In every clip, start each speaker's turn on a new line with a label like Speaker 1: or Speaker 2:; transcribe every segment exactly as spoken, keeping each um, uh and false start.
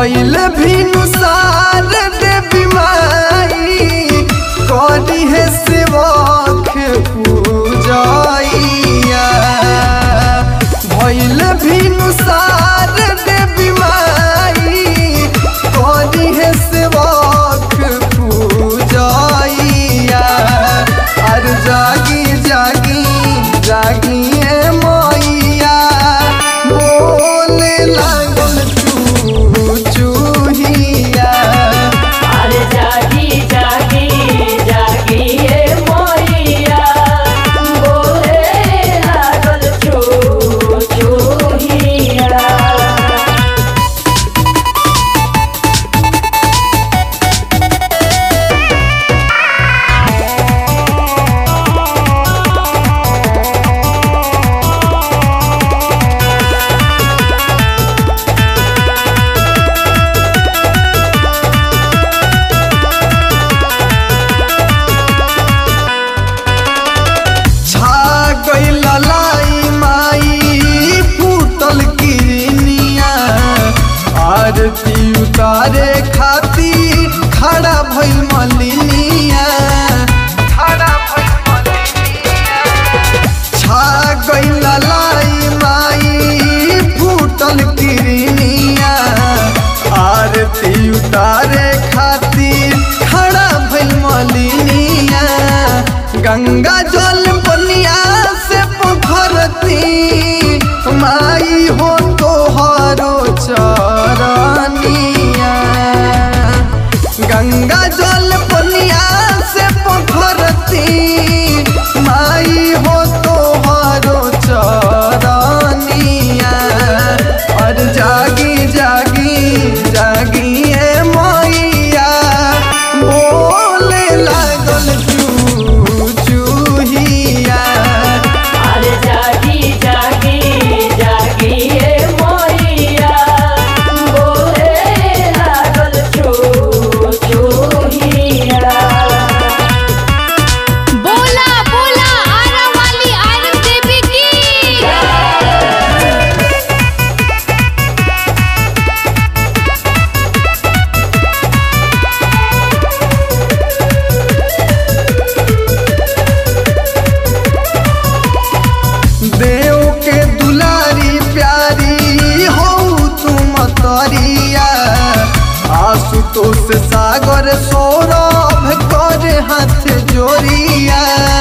Speaker 1: भइल भिनुसार देवी माई करी है सेवक पूजैया। भइल भिनुसार देवी माई करी है सेवक पूजैया। अर जागी जागी जागी मैया बोले लागल चू चूहिया।
Speaker 2: अरे जागी जागी जागी मैया बोले लागल चू चूहिया।
Speaker 1: लाई माई फूटल किरनिया आरती उतारे खाती खड़ा भइल मलिनिया। खड़ा भइल मलिनिया छा गइल लाई माई फूटल किरनिया आरती उतारे खाती खड़ा भइल मलिनिया। गंगा जल बनिया से पोखरती माई हो तोहरो चरनिया। गंगा जल बनिया से पोखरती माई हो तोहरो चरनिया। और जागी जागी जागी मैया बोले लागल चू चूहिया।
Speaker 2: अरे जागी जागी जागी मैया बोले लागल चू चूहिया।
Speaker 3: बोला बोला आरा वाली आयरन देवी की।
Speaker 1: देव के दुलारी प्यारी हो तुम तरिया। आशुतोष सागर सौरभ कर हाथ जोड़िया।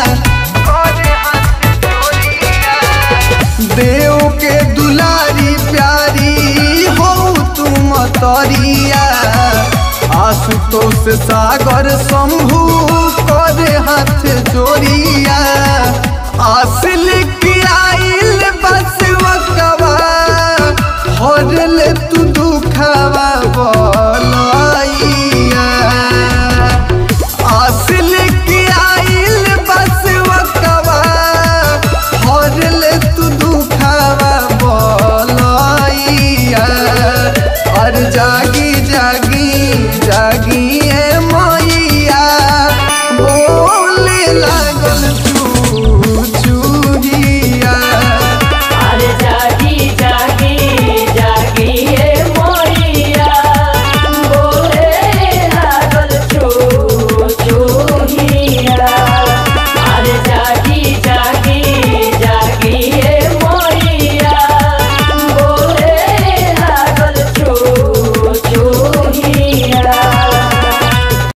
Speaker 1: देव के दुलारी प्यारी हो तुम तरिया। आशुतोष सागर शंभू कर हाथ जोड़िया। आस